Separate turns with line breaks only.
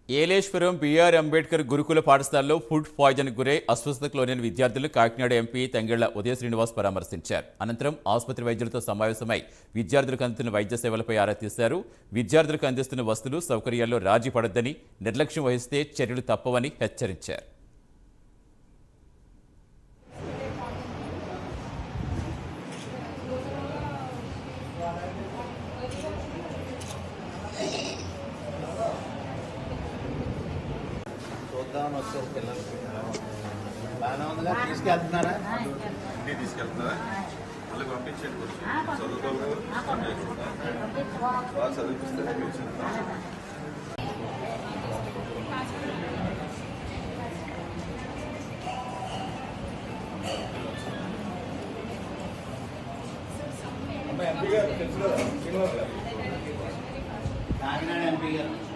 Yeleswaram BR Ambedkar గురుకుల పాఠశాలలో food poison గురై అస్వస్థతకు లోనైన విద్యార్థులు కాకినాడ ఎంపీ తంగెళ్ల ఉదయ శ్రీనివాస్ పరామర్శించారు. అనంతరం ఆసుపత్రి వైద్యులతో సమావేశమై విద్యార్థులకు అందుతున్న వైద్య సేవలపై ఆరా తీశారు. విద్యార్థులకు అందిస్తున్న వసతులు సౌకర్యాల్లో రాజీ పడొద్దని, నిర్లక్ష్యం వహిస్తే చర్యలు తప్పవని హెచ్చరించారు.
తీసుకెళ్తున్నారా
వాళ్ళకి పంపించండి. బాగా చదివిపిస్తే
కాకినాడ ఎంపీ గారు